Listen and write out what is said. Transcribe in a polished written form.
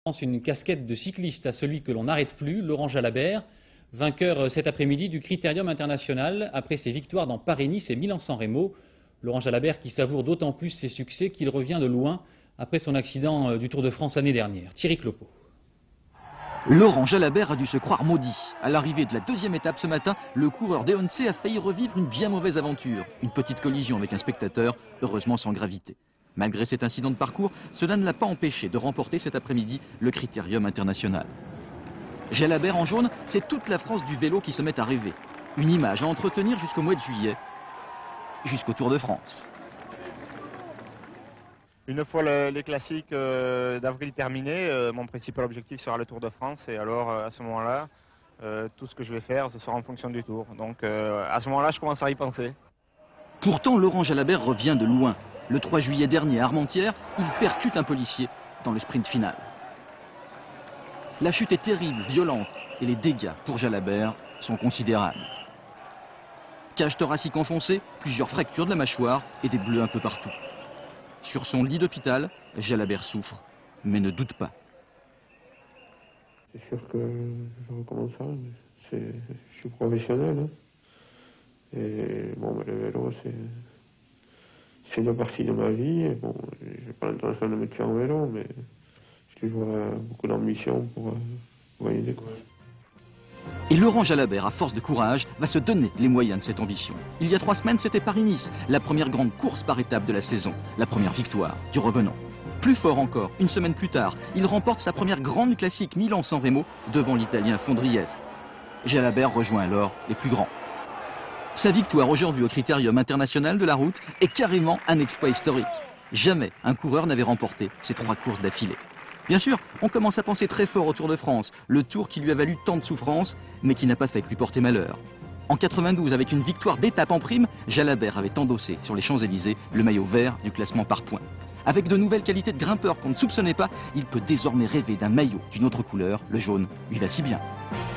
Une casquette de cycliste à celui que l'on n'arrête plus, Laurent Jalabert, vainqueur cet après-midi du Critérium international après ses victoires dans Paris-Nice et Milan-San Remo. Laurent Jalabert qui savoure d'autant plus ses succès qu'il revient de loin après son accident du Tour de France l'année dernière. Thierry Clopo. Laurent Jalabert a dû se croire maudit. À l'arrivée de la deuxième étape ce matin, le coureur d'Eonce a failli revivre une bien mauvaise aventure. Une petite collision avec un spectateur, heureusement sans gravité. Malgré cet incident de parcours, cela ne l'a pas empêché de remporter cet après-midi le Critérium international. Jalabert en jaune, c'est toute la France du vélo qui se met à rêver. Une image à entretenir jusqu'au mois de juillet, jusqu'au Tour de France. Une fois les classiques d'avril terminés, mon principal objectif sera le Tour de France. Et alors, à ce moment-là, tout ce que je vais faire, ce sera en fonction du Tour. Donc, à ce moment-là, je commence à y penser. Pourtant, Laurent Jalabert revient de loin. Le 3 juillet dernier à Armentières, il percute un policier dans le sprint final. La chute est terrible, violente, et les dégâts pour Jalabert sont considérables. Cage thoracique enfoncée, plusieurs fractures de la mâchoire et des bleus un peu partout. Sur son lit d'hôpital, Jalabert souffre, mais ne doute pas. C'est sûr que je recommencerai, mais je suis professionnel. Hein. Et bon, le vélo, c'est une partie de ma vie. Et bon, j'ai pas l'intention de me tuer en vélo, mais j'ai toujours beaucoup d'ambition pour gagner. Et Laurent Jalabert, à force de courage, va se donner les moyens de cette ambition. Il y a 3 semaines, c'était Paris-Nice, la première grande course par étape de la saison, la première victoire du revenant. Plus fort encore, une semaine plus tard, il remporte sa première grande classique Milan-San Remo devant l'Italien Fondriese. Jalabert rejoint alors les plus grands. Sa victoire aujourd'hui au Critérium international de la route est carrément un exploit historique. Jamais un coureur n'avait remporté ces 3 courses d'affilée. Bien sûr, on commence à penser très fort au Tour de France, le Tour qui lui a valu tant de souffrances, mais qui n'a pas fait que lui porter malheur. En 92, avec une victoire d'étape en prime, Jalabert avait endossé sur les Champs-Élysées le maillot vert du classement par points. Avec de nouvelles qualités de grimpeur qu'on ne soupçonnait pas, il peut désormais rêver d'un maillot d'une autre couleur, le jaune lui va si bien.